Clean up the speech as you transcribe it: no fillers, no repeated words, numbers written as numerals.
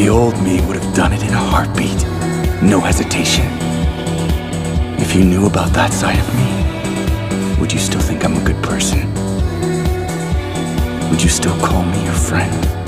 The old me would have done it in a heartbeat. No hesitation. If you knew about that side of me, would you still think I'm a good person? Would you still call me your friend?